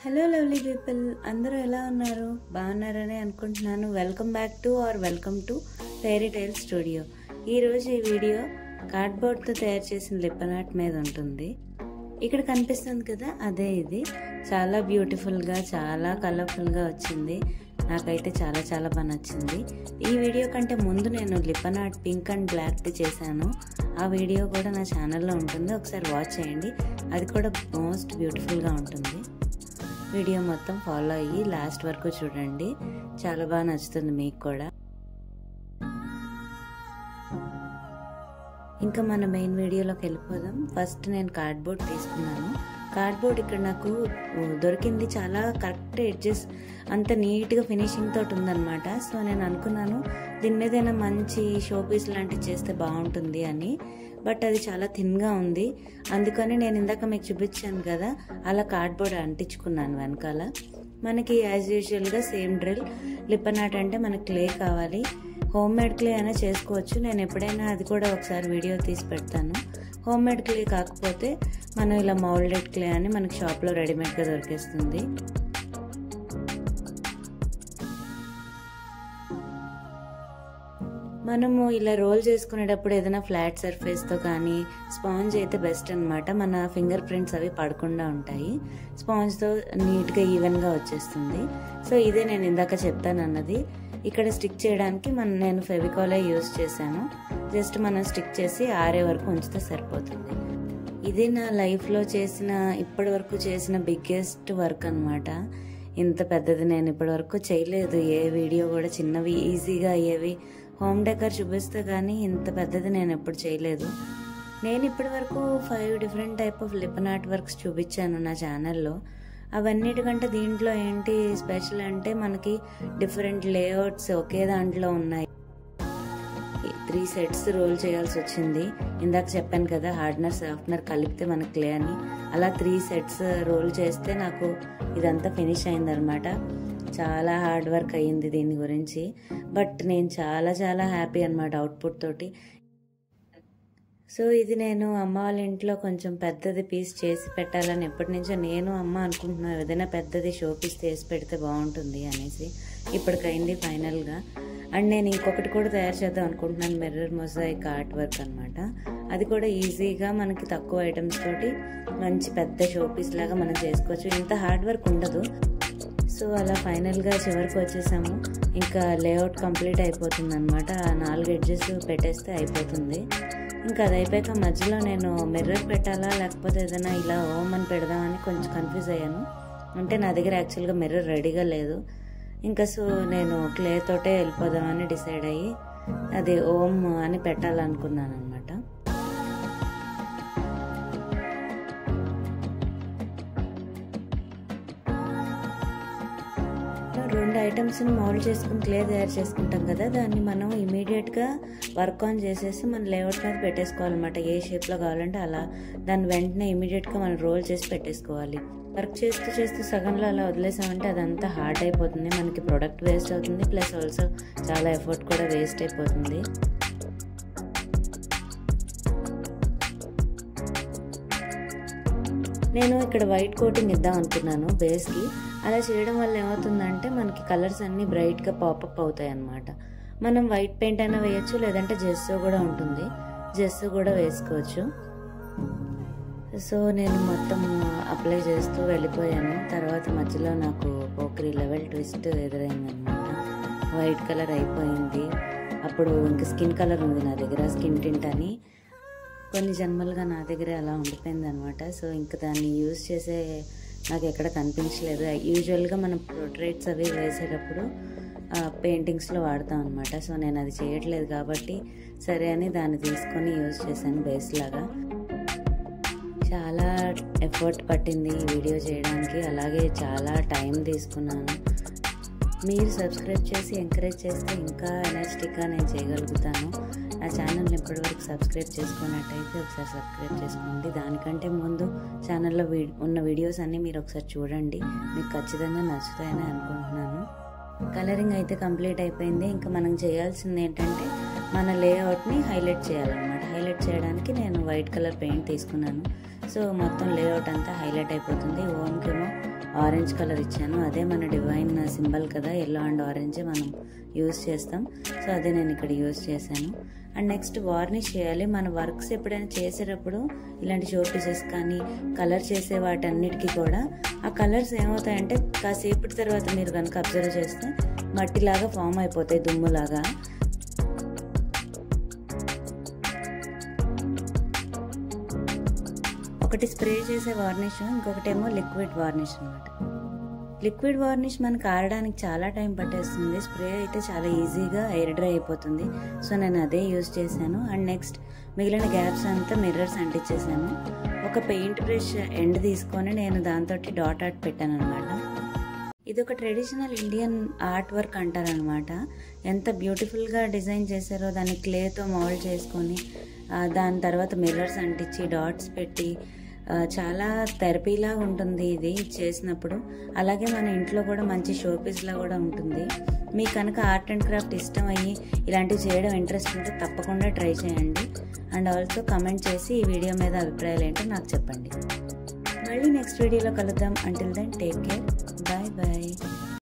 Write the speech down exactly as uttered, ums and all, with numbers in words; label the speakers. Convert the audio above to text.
Speaker 1: Hello lovely people, అందరూ ఎలా ఉన్నారు? బాగున్నారని అనుకుంటున్నాను. Welcome back to or welcome to Fairy Tale Studio. ఈరోజు ఈ వీడియో కార్డ్బోర్డ్తో తయారు చేసిన లిప్పన్ ఆర్ట్ మీద ఉంటుంది. ఇక్కడ కనిపిస్తుంది కదా, అదే ఇది. చాలా బ్యూటిఫుల్గా, చాలా కలర్ఫుల్గా వచ్చింది. నాకైతే చాలా చాలా బాగా నచ్చింది. ఈ వీడియో కంటే ముందు నేను లిప్పన్ ఆర్ట్ పింక్ అండ్ బ్లాక్ది చేశాను. ఆ వీడియో కూడా నా ఛానల్లో ఉంటుంది, ఒకసారి వాచ్ చేయండి. అది కూడా మోస్ట్ బ్యూటిఫుల్గా ఉంటుంది. వీడియో మొత్తం ఫాలో అయ్యి లాస్ట్ వరకు చూడండి, చాలా బాగా నచ్చుతుంది మీకు కూడా. ఇంకా మన మెయిన్ వీడియోలోకి వెళ్ళిపోదాం. ఫస్ట్ నేను కార్డ్బోర్డ్ తీసుకున్నాను. కార్డ్బోర్డ్ ఇక్కడ నాకు దొరికింది, చాలా కరెక్ట్ ఎడ్జెస్ అంత నీట్గా ఫినిషింగ్ తోటి ఉందన్నమాట. సో నేను అనుకున్నాను దీని మీదైనా మంచి షో పీస్ లాంటివి చేస్తే బాగుంటుంది అని. బట్ అది చాలా థిన్గా ఉంది, అందుకని నేను ఇందాక మీకు చూపించాను కదా, అలా కార్డ్బోర్డ్ అంటించుకున్నాను వెనకాల. మనకి యాజ్ యూజువల్గా సేమ్ డ్రిల్. లిప్పన్ ఆర్ట్ అంటే మనకి క్లే కావాలి. హోమ్ మేడ్ క్లే అయినా చేసుకోవచ్చు. నేను ఎప్పుడైనా అది కూడా ఒకసారి వీడియో తీసి పెడతాను. హోమ్ మేడ్ క్లే కాకపోతే మనం ఇలా మౌల్డెడ్ క్లే అని మనకి షాప్లో రెడీమేడ్గా దొరికేస్తుంది. మనము ఇలా రోల్ చేసుకునేటప్పుడు ఏదైనా ఫ్లాట్ సర్ఫేస్తో కానీ స్పాంజ్ అయితే బెస్ట్ అనమాట. మన ఫింగర్ ప్రింట్స్ అవి పడకుండా ఉంటాయి. స్పాంజ్తో నీట్గా ఈవెన్గా వచ్చేస్తుంది. సో ఇదే నేను ఇందాక చెప్తాను అన్నది. ఇక్కడ స్టిక్ చేయడానికి మన నేను ఫెవికాలే యూజ్ చేశాను. జస్ట్ మనం స్టిక్ చేసి ఆరే వరకు ఉంచితే సరిపోతుంది. ఇది నా లైఫ్లో చేసిన ఇప్పటి వరకు చేసిన బిగ్గెస్ట్ వర్క్ అనమాట. ఇంత పెద్దది నేను ఇప్పటి వరకు చేయలేదు. ఏ వీడియో కూడా చిన్నవి ఈజీగా అయ్యేవి హోమ్ డెకర్ చూపిస్తే కానీ ఇంత పెద్దది నేను ఎప్పుడు చేయలేదు. నేను ఇప్పటి వరకు five different type of lippan art works చూపించాను నా ఛానల్లో. అవన్నిటికంటే దీంట్లో ఏంటి స్పెషల్ అంటే మనకి డిఫరెంట్ లేఅవుట్స్ ఒకే దాంట్లో ఉన్నాయి. త్రీ సెట్స్ రోల్ చేయాల్సి వచ్చింది. ఇందాక చెప్పాను కదా హార్డ్నర్ సాఫ్ట్నర్ కలిపితే మనకి క్లే అని. అలా త్రీ సెట్స్ రోల్ చేస్తే నాకు ఇదంతా ఫినిష్ అయిందనమాట. చాలా హార్డ్ వర్క్ అయ్యింది దీని గురించి. బట్ నేను చాలా చాలా హ్యాపీ అనమాట అవుట్పుట్ తోటి. సో ఇది నేను అమ్మ వాళ్ళ ఇంట్లో కొంచెం పెద్దది పీస్ చేసి పెట్టాలని ఎప్పటి నుంచో నేను అమ్మ అనుకుంటున్నాను. ఏదైనా పెద్దది షో పీస్ చేసి పెడితే బాగుంటుంది అనేసి ఇప్పటికైంది ఫైనల్గా. అండ్ నేను ఇంకొకటి కూడా తయారు చేద్దాం అనుకుంటున్నాను, మిర్రర్ మొజాయిక్ ఆర్ట్ వర్క్ అనమాట. అది కూడా ఈజీగా మనకి తక్కువ ఐటమ్స్ తోటి మంచి పెద్ద షో పీస్ లాగా మనం చేసుకోవచ్చు. ఇంత హార్డ్ వర్క్ ఉండదు. సో అలా ఫైనల్గా చివరికి వచ్చేసాము. ఇంకా లేఅవుట్ కంప్లీట్ అయిపోతుంది అనమాట. నాలుగు ఎడ్జెస్ పెట్టేస్తే అయిపోతుంది. ఇంకా అది అయిపోయాక మధ్యలో నేను మిర్రర్ పెట్టాలా లేకపోతే ఏదైనా ఇలా ఓమ్ అని పెడదామని కొంచెం కన్ఫ్యూజ్ అయ్యాను. అంటే నా దగ్గర యాక్చువల్గా మిర్రర్ రెడీగా లేదు. ఇంకా సో నేను క్లే తోటే వెళ్ళిపోదామని డిసైడ్ అయ్యి అది ఓమ్ అని పెట్టాలనుకున్నాను అనమాట. రెండు ఐటమ్స్ని మౌల్డ్ చేసుకుని క్లే తయారు చేసుకుంటాం కదా, దాన్ని మనం ఇమీడియట్గా వర్క్ ఆన్ చేసేసి మన లేఅవుట్ మీద పెట్టేసుకోవాలన్నమాట. ఏ షేప్లో కావాలంటే అలా దాన్ని వెంటనే ఇమీడియట్గా మనం రోల్ చేసి పెట్టేసుకోవాలి. వర్క్ చేస్తూ చేస్తూ సగంలో అలా వదిలేసామంటే అదంతా హార్డ్ అయిపోతుంది, మనకి ప్రొడక్ట్ వేస్ట్ అవుతుంది, ప్లస్ ఆల్సో చాలా ఎఫర్ట్ కూడా వేస్ట్ అయిపోతుంది. నేను ఇక్కడ వైట్ కోటింగ్ ఇద్దాం అనుకున్నాను బేస్కి. అలా చేయడం వల్ల ఏమవుతుందంటే మనకి కలర్స్ అన్నీ బ్రైట్గా పాపప్ అవుతాయి అన్నమాట. మనం వైట్ పెయింట్ అయినా వేయచ్చు, లేదంటే జెస్సో కూడా ఉంటుంది, జెస్సో కూడా వేసుకోవచ్చు. సో నేను మొత్తం అప్లై చేస్తూ వెళ్ళిపోయాను. తర్వాత మధ్యలో నాకు పోక్రీ లెవెల్ ట్విస్ట్ ఎదురైందనమాట. వైట్ కలర్ అయిపోయింది. అప్పుడు ఇంకా స్కిన్ కలర్ ఉంది నా దగ్గర, స్కిన్ టింట్ అని. కొన్ని జన్మలుగా నా దగ్గర అలా ఉండిపోయింది అనమాట. సో ఇంకా దాన్ని యూజ్ చేసే నాకు ఎక్కడ కనిపించలేదు. యూజువల్గా మనం పోర్ట్రేట్స్ అవి వేసేటప్పుడు పెయింటింగ్స్లో వాడతాం అనమాట. సో నేను అది చేయట్లేదు కాబట్టి సరే అని దాన్ని తీసుకొని యూజ్ చేశాను బేస్ లాగా. చాలా ఎఫర్ట్ పట్టింది ఈ వీడియో చేయడానికి, అలాగే చాలా టైం తీసుకున్నాను. మీరు సబ్స్క్రైబ్ చేసి ఎంకరేజ్ చేస్తే ఇంకా ఎనర్జెటిక్గా నేను చేయగలుగుతాను. నా ఛానల్ని ఇప్పటివరకు సబ్స్క్రైబ్ చేసుకున్నట్టయితే ఒకసారి సబ్స్క్రైబ్ చేసుకోండి. దానికంటే ముందు ఛానల్లో ఉన్న వీడియోస్ అన్నీ మీరు ఒకసారి చూడండి, మీకు ఖచ్చితంగా నచ్చుతాయని అనుకుంటున్నాను. కలరింగ్ అయితే కంప్లీట్ అయిపోయింది. ఇంకా మనం చేయాల్సింది ఏంటంటే మన లేఅవుట్ని హైలైట్ చేయాలన్నమాట. హైలైట్ చేయడానికి నేను వైట్ కలర్ పెయింట్ తీసుకున్నాను. సో మొత్తం లేఅవుట్ అంతా హైలైట్ అయిపోతుంది. ఓంకేమో ఆరెంజ్ కలర్ ఇచ్చాను. అదే మన డివైన్ సింబల్ కదా, ఎల్లో అండ్ ఆరెంజే మనం యూస్ చేస్తాం. సో అదే నేను ఇక్కడ యూస్ చేశాను. అండ్ నెక్స్ట్ వార్నిష్ చేయాలి. మన వర్క్స్ ఎప్పుడైనా చేసేటప్పుడు ఇలాంటి షో పీసెస్ కానీ కలర్ చేసే వాటన్నిటికీ కూడా ఆ కలర్స్ ఏమవుతాయంటే కాసేపటి తర్వాత మీరు కనుక అబ్జర్వ్ చేస్తే మట్టిలాగా ఫామ్ అయిపోతాయి, దుమ్ములాగా. ఒకటి స్ప్రే చేసే వార్నిష్, ఇంకొకటేమో లిక్విడ్ వార్నిష్ అనమాట. లిక్విడ్ వార్నిష్ మనకు ఆరడానికి చాలా టైం పట్టేస్తుంది, స్ప్రే అయితే చాలా ఈజీగా ఎయిర్ డ్రై అయిపోతుంది. సో నేను అదే యూజ్ చేశాను. అండ్ నెక్స్ట్ మిగిలిన గ్యాప్స్ అంతా మిర్రర్స్ అంటించేసాను. ఒక పెయింట్ బ్రష్ ఎండ్ తీసుకొని నేను దాంతో డాట్ ఆర్ట్ పెట్టాను అనమాట. ఇది ఒక ట్రెడిషనల్ ఇండియన్ ఆర్ట్ వర్క్ అంటారనమాట. ఎంత బ్యూటిఫుల్గా డిజైన్ చేశారో, దాన్ని క్లేతో మౌల్డ్ చేసుకొని దాని తర్వాత మిర్రర్స్ అంటించి డాట్స్ పెట్టి చాలా థెరపీలా ఉంటుంది ఇది చేసినప్పుడు. అలాగే మన ఇంట్లో కూడా మంచి షో పీస్లా కూడా ఉంటుంది. మీకు కనుక ఆర్ట్ అండ్ క్రాఫ్ట్ ఇష్టం అయ్యి ఇలాంటివి చేయడం ఇంట్రెస్ట్ ఉంటే తప్పకుండా ట్రై చేయండి. అండ్ ఆల్సో కమెంట్ చేసి ఈ వీడియో మీద అభిప్రాయాలు ఏంటో నాకు చెప్పండి. మళ్ళీ నెక్స్ట్ వీడియోలో కలుద్దాం. Until then take care, bye bye.